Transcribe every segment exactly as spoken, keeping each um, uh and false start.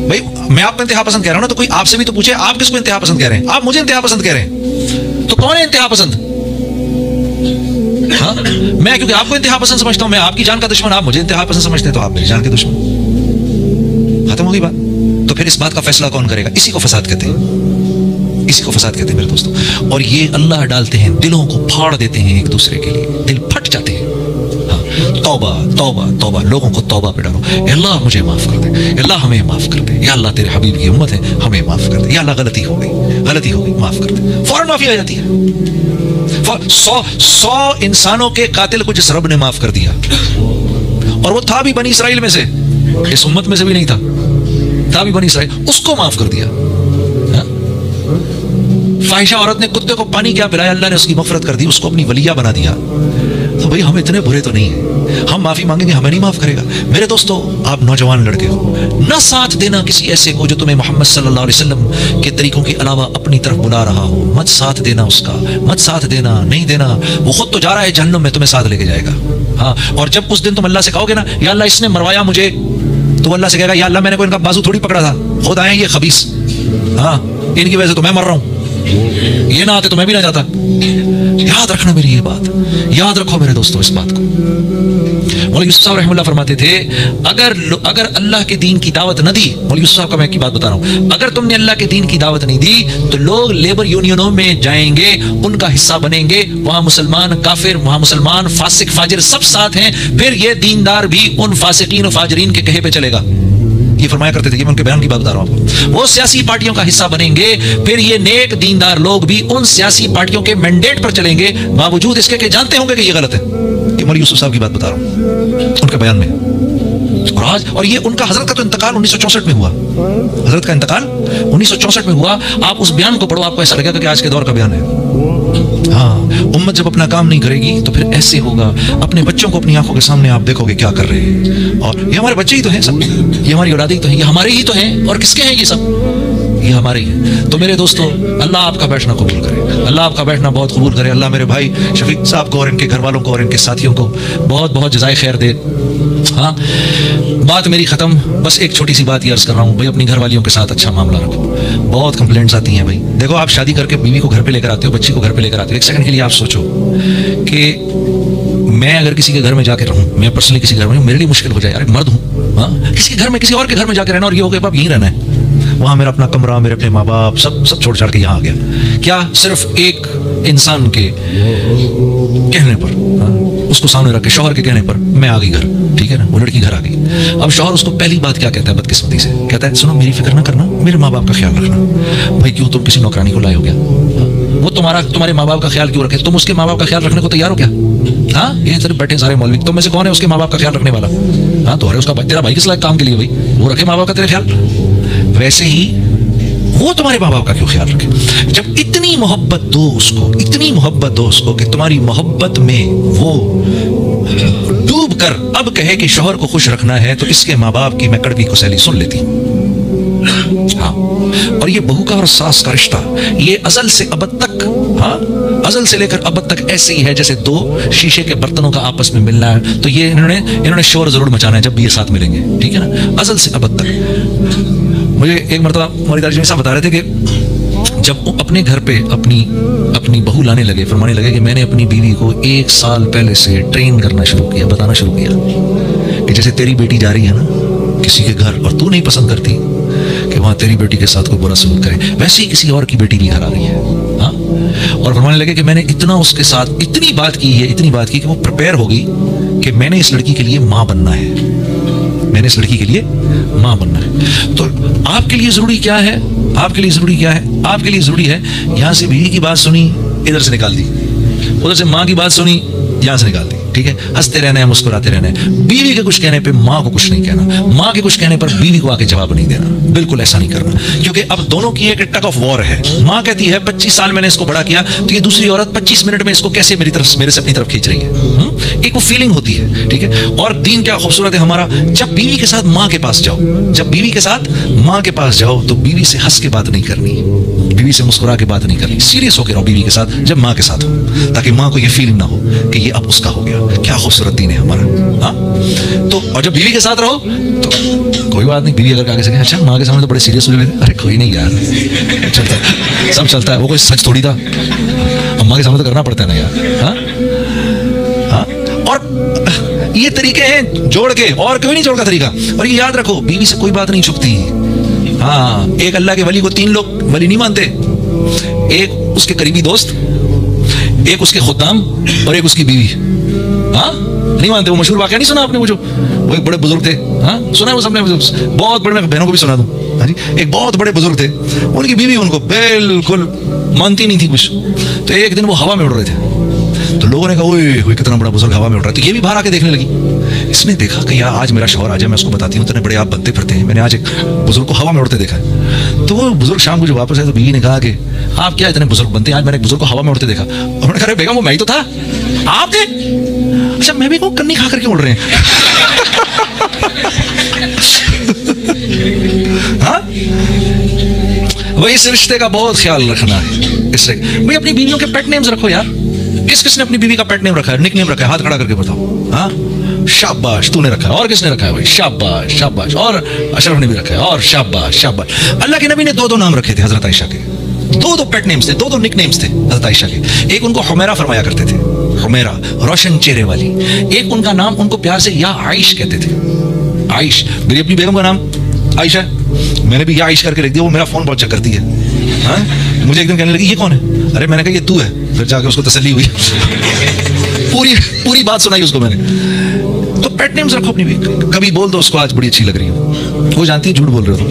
भाई मैं आपको इंतहा पसंद कह रहा हूं ना, तो कोई आपसे भी तो पूछे आप किसको इंतहा पसंद कह रहे हैं? आप मुझे इंतहा पसंद कह रहे हैं, तो कौन है इंतहा पसंद? हाँ, मैं क्योंकि आपको इंतहा पसंद समझता हूं, मैं आपकी जान का दुश्मन, आप मुझे इंतहा पसंद समझते हैं, तो आप मेरी जान के दुश्मन। खत्म होगी बात। तो फिर इस बात का फैसला कौन करेगा? इसी को फसाद कहते हैं, इसी को फसाद कहते हैं मेरे दोस्तों। और ये अल्लाह डालते हैं, दिलों को फाड़ देते हैं एक दूसरे के लिए, दिल फट जाते हैं। तौबा तौबा तौबा, लोगों को तौबा पे डालो। अल्लाह मुझे माफ कर दे, अल्लाह हमें माफ कर दे, या अल्लाह तेरे हबीब की उम्मत है, हमें माफ कर दे, या अल्लाह गलती हो गई, गलती हो गई, माफ कर दे। फौरन माफी आ जाती है। सौ सौ इंसानों के कातिल को जिस रब ने माफ कर दिया, और वो था भी बनी इसराइल में से, इस उम्मत में से भी नहीं था, था भी बनी इसराइल, उसको माफ कर दिया। फाहिशा औरत ने कुत्ते को पानी क्या पिलाया, अल्लाह ने उसकी मफरत कर दी, उसको अपनी वलिया बना दिया। तो भाई हम इतने बुरे तो नहीं है, हम माफी मांगेंगे हमें नहीं माफ करेगा। मेरे दोस्तों, आप नौजवान लड़के हो, न साथ देना किसी ऐसे को जो तुम्हें मोहम्मद सल्लल्लाहु अलैहि वसल्लम के तरीकों के अलावा अपनी तरफ बुला रहा हो। मत साथ देना उसका, मत साथ देना, नहीं देना। वो खुद तो जा रहा है जहन्नुम में, तुम्हें साथ लेके जाएगा। हाँ, और जब उस दिन तुम अल्लाह से कहोगे ना, या अल्लाह इसने मरवाया मुझे, तो अल्लाह से कहेगा, या अल्लाह मैंने कोई इनका बाजू थोड़ी पकड़ा था, खुद आए ये खबीस, हाँ इनकी वजह से तो मैं मर रहा हूं, ये ना आते तो मैं भी ना जाता। याद रखना मेरी ये बात, याद रखो मेरे दोस्तों इस बात को। मौलवी यूसुफ साहब रहमतुल्लाह फरमाते थे, अगर अगर अल्लाह के दीन की दावत न दी, मौलवी यूसुफ साहब का मैं की बात बता रहा हूं, अगर तुमने अल्लाह के दीन की दावत नहीं दी तो लोग लेबर यूनियनों में जाएंगे, उनका हिस्सा बनेंगे, वहां मुसलमान काफिर, वहां मुसलमान फासिक फाजिर सब साथ हैं, फिर ये दीनदार भी उन फासिकीन और फाजरीन के कहे पे चलेगा। ये फरमाया करते थे, ये मैं उनके बयान की बात बता रहा हूं आपको। वो सियासी पार्टियों का हिस्सा बनेंगे, फिर ये नेक दीनदार लोग भी उन सियासी पार्टियों के मैंडेट पर चलेंगे, बावजूद इसके कि जानते होंगे कि ये गलत है। ये मौलवी यूसुफ साहब की बात बता रहा हूं उनके बयान में। और आज, और ये उनका हजरत का तो इंतकाल उन्नीस सौ चौसठ में हुआ, हजरत का इंतकाल उन्नीस सौ चौसठ में हुआ। आप उस बयान को पढ़ो, आपको ऐसा लगेगा कि आज के दौर का बयान है। हाँ, उम्मत जब अपना काम नहीं करेगी तो फिर ऐसे होगा। अपने बच्चों को अपनी आंखों के सामने आप देखोगे क्या कर रहे हैं, और ये हमारे बच्चे ही तो हैं सब, ये हमारी औलाद ही तो है, ये हमारे ही तो हैं, और किसके हैं ये सब? ये हमारे ही हैं। तो मेरे दोस्तों, अल्लाह आपका बैठना कबूल करे, अल्लाह आपका बैठना बहुत कबूल करे। अल्लाह मेरे भाई शफीक साहब को और इनके घर वालों को और इनके साथियों को बहुत बहुत जज़ाए खैर दे। हाँ, बात मेरी खत्म। बस एक छोटी सी बात ये अर्ज कर रहा हूँ, भाई अपनी घर वालियों के साथ अच्छा मामला रखो। बहुत कंप्लेंट्स आती हैं भाई। देखो, आप शादी करके बीवी को घर पे लेकर आते हो, बच्ची को घर पे लेकर आते हो, एक सेकंड के लिए आप सोचो कि मैं अगर किसी के घर में जाकर रहूं, मैं पर्सनली किसी घर में, मेरे लिए मुश्किल हो जाए यार, मर्द हूं, हाँ, किसी के घर में, किसी और के घर में जाकर रहना, और ये हो गया अब यहीं रहना है, वहां मेरा अपना कमरा, मेरे अपने माँ बाप सब सब छोड़ छाड़ के यहाँ आ गया। क्या? सिर्फ एक इंसान के कहने पर, हाँ, उसको सामने रख के, शौहर के कहने पर मैं आ गई घर, ठीक है ना, वो लड़की घर आ गई। अब शौहर उसको पहली बात क्या कहता है बदकिस्मती से? कहता है, सुनो मेरी फिक्र ना करना, मेरे माँ बाप का ख्याल रखना। भाई क्यों, तुम किसी नौकरानी को लाए हो क्या? वो तुम्हारा तुम्हारे माँ बाप का ख्याल क्यों रखे? तुम उसके माँ बाप का ख्याल रखने को तैयार हो क्या? हाँ, ये सिर्फ बैठे सारे मौलवी, तुम में से कौन है उसके माँ बाप का ख्याल रखने वाला? हाँ, तो अरे उसका तेरा भाई किस लायक काम के लिए भाई, वो रखे माँ बाप का तेरे ख्याल। वैसे ही वो तुम्हारे माँ बाप का क्यों ख्याल रखे? जब इतनी मोहब्बत दो उसको, इतनी मोहब्बत दो उसको कि तुम्हारी मोहब्बत में वो डूब कर अब कहे कि शौहर को खुश रखना है, तो इसके माँ बाप की मैं कड़वी कुसैली सुन लेती। हाँ, और ये बहू का और सास का रिश्ता, ये अजल से अबद तक, हाँ, अजल से लेकर अबद तक ऐसे ही है जैसे दो शीशे के बर्तनों का आपस में मिलना है। तो ये इन्होंने इन्होंने शोर जरूर मचाना है जब भी ये साथ मिलेंगे, ठीक है ना, अजल से अबद तक। मुझे एक मरतबा मौलवी दानिश साहब बता रहे थे कि जब अपने घर पे अपनी अपनी बहू लाने लगे, फरमाने लगे कि मैंने अपनी बीवी को एक साल पहले से ट्रेन करना शुरू किया, बताना शुरू किया कि जैसे तेरी बेटी जा रही है ना किसी के घर, और तू नहीं पसंद करती कि वहां तेरी बेटी के साथ कोई बुरा सलूक करे, वैसे ही किसी और की बेटी भी घर आ रही है। हाँ, और फरमाने लगे कि मैंने इतना उसके साथ इतनी बात की है, इतनी बात की कि वो प्रिपेयर हो गई कि मैंने इस लड़की के लिए माँ बनना है, मैंने इस लड़की के लिए माँ बनना है। तो आपके लिए जरूरी क्या है? आपके लिए जरूरी क्या है? आपके लिए जरूरी है, यहां से बीवी की बात सुनी, इधर से निकाल दी, उधर से माँ की बात सुनी, यहां से निकाल दी, ठीक है, हंसते रहना है, मुस्कुराते रहना है। बीवी के कुछ कहने पे माँ को कुछ नहीं कहना, माँ के कुछ कहने पर बीवी को आके जवाब नहीं देना, बिल्कुल ऐसा नहीं करना, क्योंकि अब दोनों की एक टग ऑफ वॉर है। माँ कहती है पच्चीस साल मैंने इसको बड़ा किया, तो ये दूसरी औरत पच्चीस मिनट में इसको कैसे मेरी तरफ मेरे से अपनी तरफ खींच रही है। हुँ? एक वो फीलिंग होती है, ठीक है। और दीन क्या खूबसूरत है हमारा, जब बीवी के साथ माँ के पास जाओ, जब बीवी के साथ माँ के पास जाओ तो बीवी से हंस के बात नहीं करनी, बीवी से मुस्कुरा के बात नहीं करनी, सीरियस होकर रहो बीवी के साथ जब माँ के साथ हो, ताकि माँ को ये फीलिंग ना हो कि ये अब उसका हो गया। क्या खूबसूरत दीन है हमारा। हाँ तो और जब बीवी के साथ रहो तो कोई बात नहीं, बीवी अगर आगे से कहे अच्छा माँ के सामने तो बड़े सीरियस हो जाते, अरे कोई नहीं यार चलता है, सब चलता है, वो कोई सच थोड़ी था, अम्मा के सामने तो करना पड़ता है ना यार। हाँ हाँ और ये तरीके हैं जोड़ के, और कोई नहीं जोड़ का तरीका। और ये याद रखो, बीवी से कोई बात नहीं छुपती। हाँ एक अल्लाह के वली को तीन लोग वली नहीं मानते, एक उसके करीबी दोस्त, एक उसके खुद्दाम और एक उसकी बीवी। हाँ नहीं मानते। वो मशहूर वाकया नहीं सुना आपने, वो जो वो एक बड़े बुजुर्ग थे, हाँ सुना है वो सबने, बहुत बड़े, मैं बहनों को भी सुना दूं। हाँ जी, एक बहुत बड़े बुजुर्ग थे, उनकी बीवी उनको बिल्कुल मानती नहीं थी कुछ। तो एक दिन वो हवा में उड़ रहे थे, तो लोगों ने कहा ओए ओए कितना बड़ा बुजुर्ग हवा में उड़ रहा है। तो ये भी बाहर आके देखने लगी। इसने देखा कि यार आज मेरा शौहर आ जाए, मैं उसको बताती हूँ, इतने बड़े आप बनते फिरते हैं, मैंने आज एक बुजुर्ग को हवा में उड़ते देखा है। तो वो बुजुर्ग शाम को जो वापस आए तो बीवी ने कहा कि आप क्या इतने बुजुर्ग बनते हैं, आज मैंने एक बुजुर्ग को हवा में उड़ते देखा। उन्होंने कहा बेगम वो मैं ही तो था, आप थे? अच्छा मैं भी कहूँ कन्नी खा करके उड़ रहे हैं। हाँ वही इस रिश्ते का बहुत ख्याल रखना है। इससे भाई अपनी बीवियों के पेट नेम्स रखो यार। किस किसने अपनी बीवी का पेट नेम रखा है, निक नेम रखा है, हाथ खड़ा करके बताओ। हाँ शाबाश तूने रखा है, और किसने रखा है भाई, शाबाश शाबाश, और अशरफ ने भी रखा है, और शाबाश शाबाश। अल्लाह के नबी ने दो दो नाम रखे थे हजरत आयशा के, दो दो पेट नेम्स थे, दो दो निक नेम्स थे हजरत आयशा के। एक उनको हुमैरा फरमाया करते थे, हुमैरा रोशन चेहरे वाली। एक उनका नाम उनको प्यार से या आइश कहते थे, आइश। मेरी अपनी बेगम का नाम आयशा, मैंने भी या आइश करके लिख दिया। वो मेरा फोन बहुत चेक करती है। हाँ मुझे एक दिन कहने लगी ये कौन है, अरे मैंने कहा ये तू है। फिर जाके उसको तसल्ली हुई, पूरी पूरी बात सुनाई उसको मैंने। तो पेट नेम्स रखो अपनी भी, कभी बोल दो उसको आज बड़ी अच्छी लग रही हो, वो जानती है झूठ बोल रहे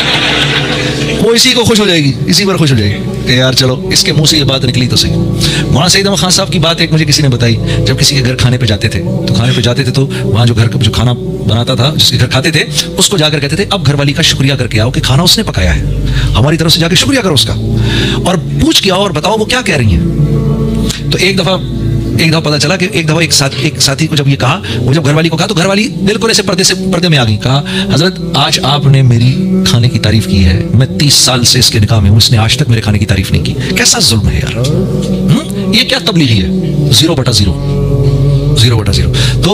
हो, वो इसी को खुश हो जाएगी, इसी पर खुश हो जाएगी यार चलो इसके मुंह से ये बात निकली तो सही। मौलाना सईद अहमद खान साहब की बात एक मुझे किसी ने बताई, जब किसी के घर खाने पे जाते थे तो खाने पे जाते थे तो वहाँ जो घर जो खाना बनाता था, जिसके घर खाते थे, उसको जाकर कहते थे अब घरवाली का शुक्रिया करके आओ कि खाना उसने पकाया है, हमारी तरफ से जाके शुक्रिया करो उसका, और पूछ के आओ और बताओ वो क्या कह रही है। तो एक दफा एक दफा पता चला कि एक दफा एक साथ एक साथी को जब ये कहा, वो जब घरवाली को कहा तो घरवाली बिल्कुल ऐसे पर्दे से पर्दे में आ गई। कहा हजरत आज आपने मेरी खाने की तारीफ की है, मैं तीस साल से इसके निकाह में हूँ, इसने आज तक मेरे खाने की तारीफ नहीं की। कैसा जुल्म है यार, हुँ? ये क्या तबलीगी है, जीरो बटा जीरो, जीरो बटा जीरो। तो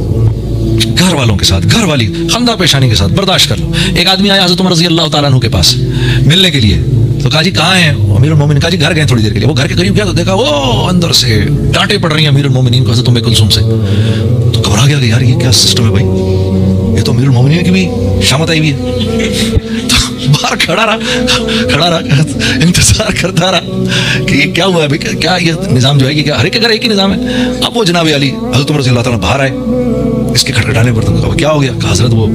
घर वालों के साथ, घर वाली खंदा पेशानी के साथ बर्दाश्त कर लो। एक आदमी आया हजरत उमर रज़ी अल्लाह तआला अन्हु के पास मिलने के लिए, तो कहा जी कहाँ हैं अमीरुल मोमिनीन, कहा जी घर गए थोड़ी देर के लिए। वो घर के करीब गया तो देखा वो अंदर से डांटे पड़ रही हैं अमीरुल मोमिनीन को हज़रत उम्मे कुलसूम से। तो घबरा गया कि यार ये क्या सिस्टम है भाई, ये तो अमीरुल मोमिनीन की भी शामत आई हुई है। तो बाहर खड़ा रहा खड़ा रहा इंतजार करता रहा कि ये क्या हुआ है भाई, क्या ये निज़ाम जो है कि क्या हर एक के घर एक ही निज़ाम है। अब वो जनाब अली हज़रत उमर रज़ी अल्लाह तआला बाहर आए, इसके खटखटाने पर तो क्या हो गया, कहा हजरत वो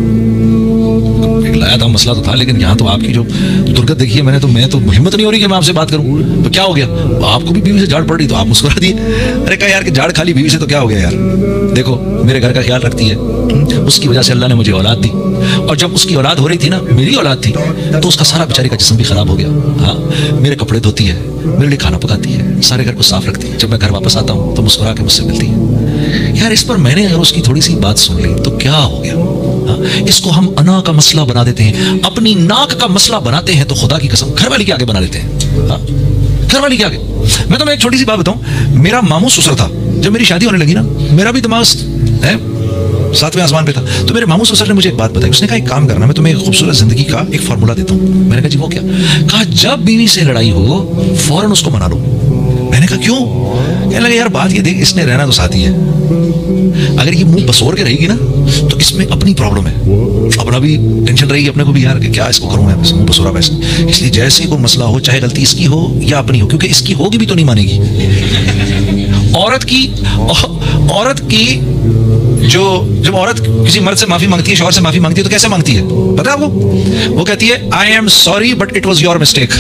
लाया था मसला तो था, लेकिन यहाँ तो आपकी जो दुर्गत देखी है मैंने, तो मैं तो हिम्मत नहीं हो रही कि मैं आपसे बात करूँ। तो क्या हो गया, आपको भी बीवी से झाड़ पड़ रही तो आप मुस्कुरा दिए। अरे कहा यार कि झाड़ खाली बीवी से तो क्या हो गया यार, देखो मेरे घर का ख्याल रखती है, उसकी वजह से अल्लाह ने मुझे औलाद दी, और जब उसकी औलाद हो रही थी ना, मेरी औलाद थी, तो उसका सारा बेचारी का जिस्म भी खराब हो गया। हाँ मेरे कपड़े धोती है, मेरे लिए खाना पकाती है, सारे घर को साफ रखती है, जब मैं घर वापस आता हूँ तो मुस्कुरा के मुझसे मिलती है। यार इस पर मैंने अगर उसकी थोड़ी सी बात सुन ली तो क्या हो गया। हाँ, इसको हम अना का मसला बना देते हैं, अपनी नाक का मसला बनाते हैं, तो खुदा की कसम घर वाली के आगे बना लेते हैं। हाँ, घर वाली के आगे। मैं तुम्हें एक छोटी सी बात बताऊं, मेरा मामू ससुर था, जब मेरी शादी होने लगी ना, मेरा भी दिमाग है सातवें आसमान पे था। तो मेरे मामू ससुर ने मुझे एक बात बताई, उसने कहा एक काम करना, मैं तुम्हें एक खूबसूरत जिंदगी का एक फार्मूला देता हूँ। मैंने कहा जी वो क्या, कहा जब बीवी से लड़ाई हो फौरन उसको मना लो। मैंने कहा क्यों, कहने लगे यार बात ये देख, इसने रहना तो साथ ही है, अगर ये मुंह बसोर के रहेगी ना तो इसमें अपनी प्रॉब्लम है, अपना भी टेंशन रहेगी अपने को भी यार कि क्या इसको करूं मैं, मुंह बसोरा वैसे। इसलिए जैसे कोई मसला हो, चाहे गलती इसकी हो या अपनी हो, क्योंकि इसकी होगी भी तो नहीं मानेगी। औरत की औरत की जो जब औरत किसी मर्द से माफी मांगती है, शौहर से माफी मांगती है, तो कैसे मांगती है पता है आपको, वो कहती है I am sorry but it was your mistake.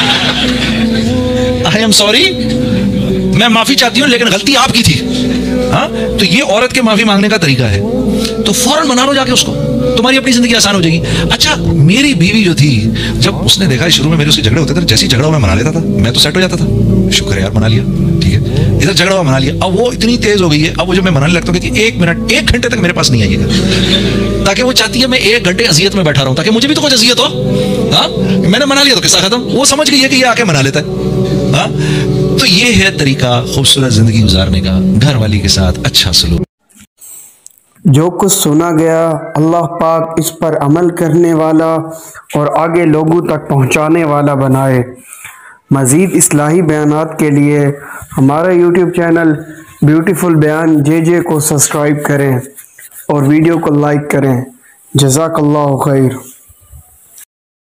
I am sorry, मैं माफी चाहती हूँ लेकिन गलती आपकी थी। हाँ तो ये औरत के माफी मांगने का तरीका है, तो फौरन मना लो जाके उसको। तुम्हारी अपनी जिंदगी आसान हो जाएगी। अच्छा, मेरी बीवी जो थी, जब उसने देखा शुरू में मेरे उससे झगड़े होते थे, जैसे ही झगड़ा मैं मना लेता था, मैं तो सेट हो जाता था, शुक्र है यार मना लिया, ठीक है, इधर झगड़ा हुआ मना लिया। अब वो इतनी तेज हो गई है, अब वो जब मैं मनाने लगता हूँ कि एक मिनट एक घंटे तक मेरे पास नहीं आइएगा, ताकि वो चाहती है मैं एक घंटे अजियत में बैठा रहा हूँ, ताकि मुझे भी तो कुछ अजियत हो। हाँ, मैंने मना लिया तो किस्सा खत्म, वो समझ गई है कि ये आके मना लेता है। हाँ, तो ये है तरीका खूबसूरत जिंदगी गुजारने का, घर वाली के साथ अच्छा सलूक। जो कुछ सुना गया, अल्लाह पाक इस पर अमल करने वाला और आगे लोगों तक पहुंचाने वाला बनाए। मज़ीद इस्लाही बयानात के लिए हमारा यूट्यूब चैनल ब्यूटीफुल बयान जे जे को सब्सक्राइब करें और वीडियो को लाइक करें। जज़ाकल्लाहु खैर।